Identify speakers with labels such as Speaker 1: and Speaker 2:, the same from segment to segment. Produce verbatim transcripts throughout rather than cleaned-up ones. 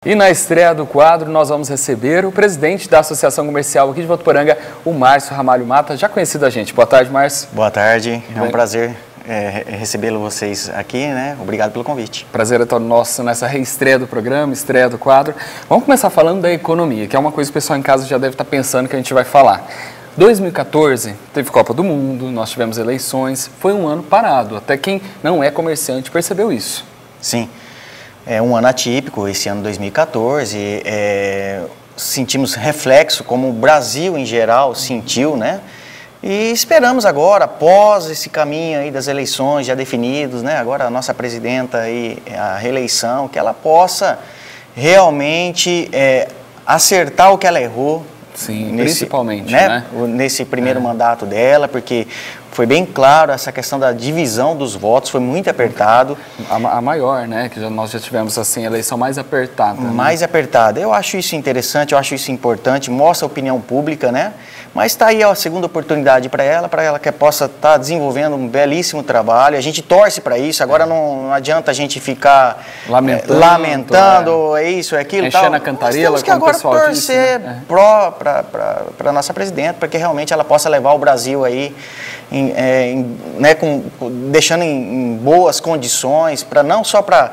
Speaker 1: E na estreia do quadro, nós vamos receber o presidente da Associação Comercial aqui de Votuporanga, o Márcio Ramalho Mata, já conhecido da gente. Boa tarde, Márcio.
Speaker 2: Boa tarde, é um prazer é, recebê-lo vocês aqui, né? Obrigado pelo convite.
Speaker 1: Prazer é todo nosso nessa reestreia do programa, estreia do quadro. Vamos começar falando da economia, que é uma coisa que o pessoal em casa já deve estar pensando que a gente vai falar. dois mil e quatorze, teve Copa do Mundo, nós tivemos eleições, foi um ano parado, até quem não é comerciante percebeu isso.
Speaker 2: Sim, é um ano atípico, esse ano dois mil e quatorze, é, sentimos reflexo, como o Brasil em geral sentiu, né? E esperamos agora, após esse caminho aí das eleições já definidos, né? Agora a nossa presidenta aí, a reeleição, que ela possa realmente é, acertar o que ela errou.
Speaker 1: Sim,
Speaker 2: nesse,
Speaker 1: principalmente,
Speaker 2: né?
Speaker 1: né?
Speaker 2: Nesse primeiro
Speaker 1: é.
Speaker 2: mandato dela, porque foi bem claro essa questão da divisão dos votos, foi muito apertado.
Speaker 1: A, a maior, né? Que já, nós já tivemos assim, a eleição mais apertada.
Speaker 2: Mais
Speaker 1: né?
Speaker 2: apertada. Eu acho isso interessante, eu acho isso importante, mostra a opinião pública, né? Mas está aí a segunda oportunidade para ela, para ela que possa estar tá desenvolvendo um belíssimo trabalho. A gente torce para isso, agora não, não adianta a gente ficar
Speaker 1: lamentando,
Speaker 2: é, lamentando é. é isso, é aquilo.
Speaker 1: Enchendo
Speaker 2: tal.
Speaker 1: a cantarela,
Speaker 2: Nós temos que
Speaker 1: como
Speaker 2: agora
Speaker 1: o pessoal
Speaker 2: torcer
Speaker 1: disse, né?
Speaker 2: para a nossa presidenta, para que realmente ela possa levar o Brasil aí, em, é, em, né, com, deixando em, em boas condições, para não só para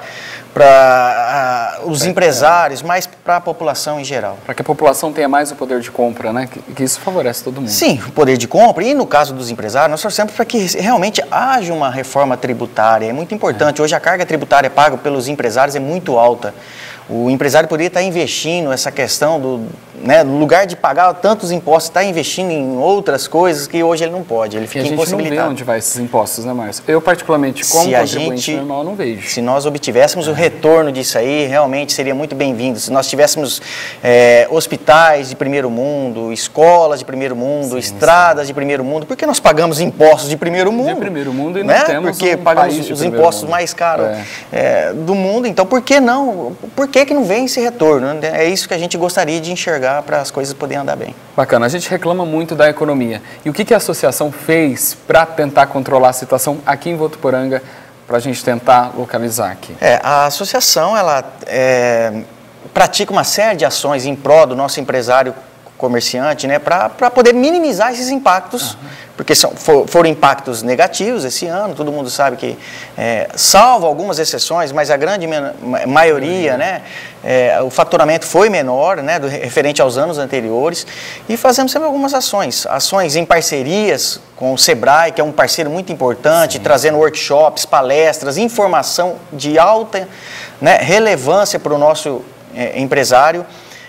Speaker 2: para uh, os é, empresários, mas para a população em geral.
Speaker 1: Para que a população tenha mais o poder de compra, né? Que, que isso favorece todo mundo.
Speaker 2: Sim, o poder de compra. E no caso dos empresários, nós torcemos para que realmente haja uma reforma tributária. É muito importante. É. Hoje a carga tributária paga pelos empresários é muito alta. O empresário poderia estar investindo essa questão do, né, no lugar de pagar tantos impostos, está investindo em outras coisas que hoje ele não pode, ele fica impossibilitado.
Speaker 1: A gente não vê onde vai esses impostos, né, Márcio? Eu, particularmente, como
Speaker 2: se
Speaker 1: contribuinte
Speaker 2: gente,
Speaker 1: normal, não vejo.
Speaker 2: Se nós obtivéssemos é. o retorno disso aí, realmente seria muito bem-vindo. Se nós tivéssemos é, hospitais de primeiro mundo, escolas de primeiro mundo, sim, estradas sim. de primeiro mundo, por que nós pagamos impostos de primeiro mundo?
Speaker 1: De primeiro mundo e
Speaker 2: né?
Speaker 1: não temos
Speaker 2: Porque
Speaker 1: um
Speaker 2: pagamos
Speaker 1: país
Speaker 2: os impostos
Speaker 1: mundo.
Speaker 2: mais caros
Speaker 1: é.
Speaker 2: É, do mundo, então por que não? Por que que não vem esse retorno? É isso que a gente gostaria de enxergar para as coisas poderem andar bem.
Speaker 1: Bacana, a gente reclama muito da economia. E o que, que a associação fez para tentar controlar a situação aqui em Votuporanga, para a gente tentar localizar aqui?
Speaker 2: É, a associação, ela é, pratica uma série de ações em prol do nosso empresário comerciante, né, para poder minimizar esses impactos, uhum. porque são, for, foram impactos negativos esse ano, todo mundo sabe que, é, salvo algumas exceções, mas a grande maioria, uhum. né, é, o faturamento foi menor, né, do, referente aos anos anteriores, e fazemos sempre algumas ações, ações em parcerias com o Sebrae, que é um parceiro muito importante, sim, trazendo workshops, palestras, informação de alta, né, relevância para o nosso é, empresário.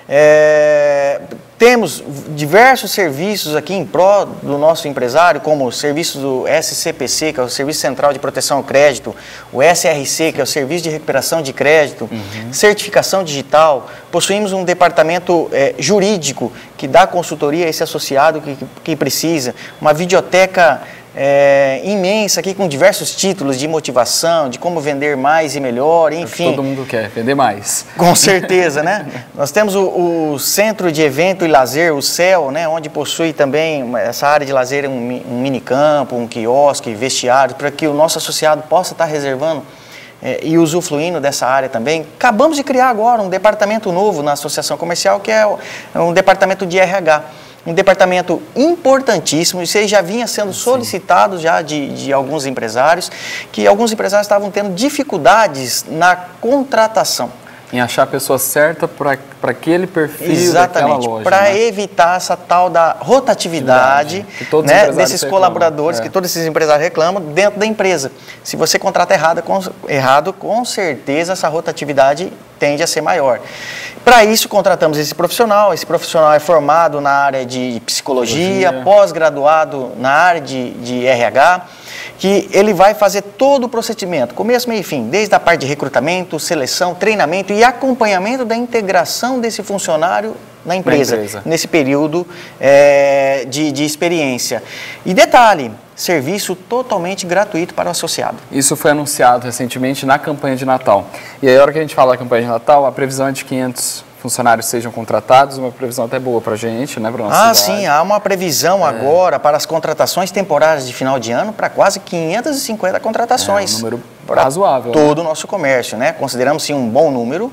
Speaker 2: É, temos diversos serviços aqui em prol do nosso empresário, como o serviço do S C P C, que é o Serviço Central de Proteção ao Crédito, o S R C, que é o Serviço de Recuperação de Crédito, uhum. certificação digital. Possuímos um departamento é, jurídico que dá consultoria a esse associado que, que precisa, uma videoteca É, imensa aqui com diversos títulos de motivação, de como vender mais e melhor, enfim.
Speaker 1: Todo mundo quer vender mais.
Speaker 2: Com certeza, né? Nós temos o, o Centro de Evento e Lazer, o C E L, né? Onde possui também essa área de lazer, um, um minicampo, um quiosque, vestiário, para que o nosso associado possa estar reservando é, e usufruindo dessa área também. Acabamos de criar agora um departamento novo na Associação Comercial, que é um departamento de R H. Um departamento importantíssimo, isso aí já vinha sendo solicitado já de, de alguns empresários, que alguns empresários estavam tendo dificuldades na contratação.
Speaker 1: Em achar a pessoa certa para aquele perfil.
Speaker 2: Exatamente,
Speaker 1: loja,
Speaker 2: para
Speaker 1: né? evitar
Speaker 2: essa tal da rotatividade, né, desses colaboradores, é. que todos esses empresários reclamam dentro da empresa. Se você contrata errado com, errado, com certeza essa rotatividade tende a ser maior. Para isso, contratamos esse profissional. Esse profissional é formado na área de psicologia, pós-graduado na área de, de R H, que ele vai fazer todo o procedimento, começo, meio e fim, desde a parte de recrutamento, seleção, treinamento e acompanhamento da integração desse funcionário na empresa, na empresa. nesse período é, de, de experiência. E detalhe, serviço totalmente gratuito para o associado.
Speaker 1: Isso foi anunciado recentemente na campanha de Natal. E aí, a hora que a gente fala da campanha de Natal, a previsão é de quinhentos funcionários sejam contratados, uma previsão até boa para a gente, né, para nossa
Speaker 2: Ah,
Speaker 1: cidade.
Speaker 2: sim, há uma previsão é. agora para as contratações temporárias de final de ano para quase quinhentas e cinquenta contratações.
Speaker 1: É um número
Speaker 2: para
Speaker 1: razoável,
Speaker 2: todo
Speaker 1: né?
Speaker 2: o nosso comércio, né? Consideramos sim um bom número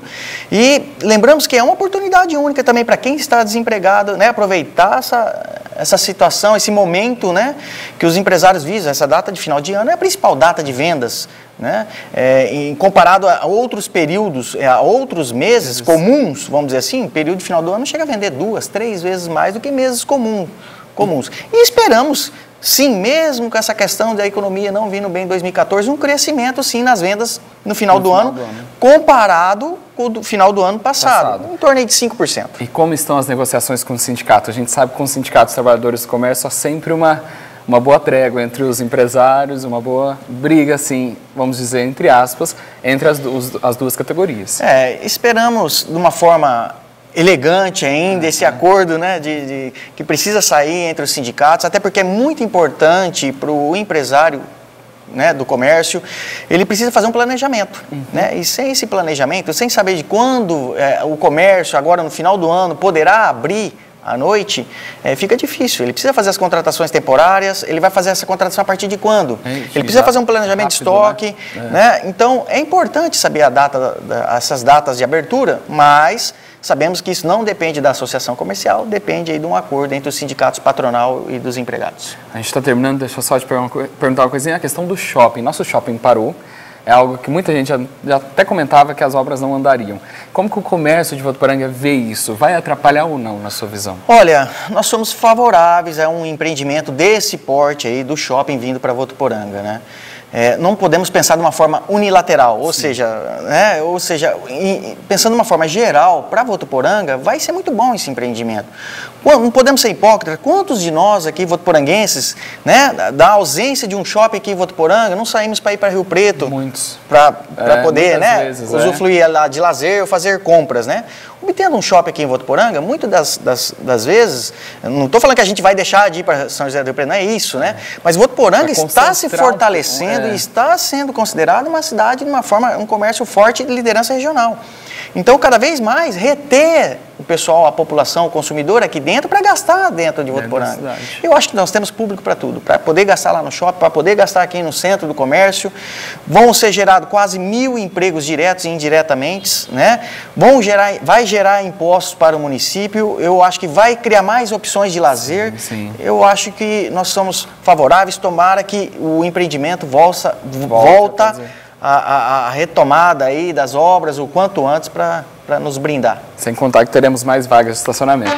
Speaker 2: e lembramos que é uma oportunidade única também para quem está desempregado, né? Aproveitar essa, essa situação, esse momento, né? Que os empresários visam. Essa data de final de ano é a principal data de vendas, né? É, em, comparado a outros períodos, a outros meses comuns, vamos dizer assim, período de final do ano chega a vender duas, três vezes mais do que meses comum, comuns. E esperamos, sim, mesmo com essa questão da economia não vindo bem em dois mil e quatorze, um crescimento, sim, nas vendas no final, no do, final ano, do ano, comparado com o final do ano passado, passado. Em torno de cinco por cento.
Speaker 1: E como estão as negociações com o sindicato? A gente sabe que com o Sindicato dos Trabalhadores do Comércio há sempre uma, uma boa trégua entre os empresários, uma boa briga, assim, vamos dizer, entre aspas, entre as, os, as duas categorias.
Speaker 2: É, esperamos de uma forma elegante ainda, esse acordo, né, de, de, que precisa sair entre os sindicatos, até porque é muito importante para o empresário, né, do comércio, ele precisa fazer um planejamento, uhum. né, e sem esse planejamento, sem saber de quando é, o comércio, agora no final do ano, poderá abrir à noite, é, fica difícil. Ele precisa fazer as contratações temporárias, ele vai fazer essa contratação a partir de quando? É, ele precisa fazer um planejamento rápido, de estoque, né? né? Então, é importante saber a data, da, essas datas de abertura, mas sabemos que isso não depende da associação comercial, depende aí de um acordo entre os sindicatos patronal e dos empregados.
Speaker 1: A gente está terminando, deixa eu só te perguntar uma coisinha, a questão do shopping. Nosso shopping parou. É algo que muita gente já, já até comentava que as obras não andariam. Como que o comércio de Votuporanga vê isso? Vai atrapalhar ou não, na sua visão?
Speaker 2: Olha, nós somos favoráveis a um empreendimento desse porte aí do shopping vindo para Votuporanga, né? É, não podemos pensar de uma forma unilateral, ou Sim. seja, né, ou seja, em, pensando de uma forma geral, para Votuporanga, vai ser muito bom esse empreendimento. Não podemos ser hipócritas. Quantos de nós aqui, votuporanguenses, né, da ausência de um shopping aqui em Votuporanga, não saímos para ir para Rio Preto?
Speaker 1: Muitos.
Speaker 2: Para é,
Speaker 1: muitas
Speaker 2: poder, né,
Speaker 1: vezes,
Speaker 2: usufruir
Speaker 1: é.
Speaker 2: lá de lazer ou fazer compras, né? Obtendo um shopping aqui em Votuporanga, muitas das, das, das vezes, não estou falando que a gente vai deixar de ir para São José do Rio Preto, não é isso, né? Mas Votuporanga está se fortalecendo é. e está sendo considerada uma cidade de uma forma, um comércio forte de liderança regional. Então, cada vez mais, reter o pessoal, a população, o consumidor aqui dentro para gastar dentro de Votuporanga. Eu acho que nós temos público para tudo, para poder gastar lá no shopping, para poder gastar aqui no centro do comércio. Vão ser gerados quase mil empregos diretos e indiretamente, né? Vão gerar, vai gerar impostos para o município. Eu acho que vai criar mais opções de lazer. Sim, sim. Eu acho que nós somos favoráveis, tomara que o empreendimento volta, volta, volta A, a, a retomada aí das obras o quanto antes para nos brindar.
Speaker 1: Sem contar que teremos mais vagas de estacionamento.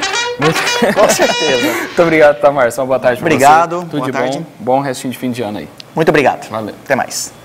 Speaker 2: Com certeza.
Speaker 1: Muito obrigado, Tamar. Uma boa tarde para você.
Speaker 2: Obrigado.
Speaker 1: Tudo de bom. Bom restinho de fim de ano aí.
Speaker 2: Muito obrigado.
Speaker 1: Valeu.
Speaker 2: Até mais.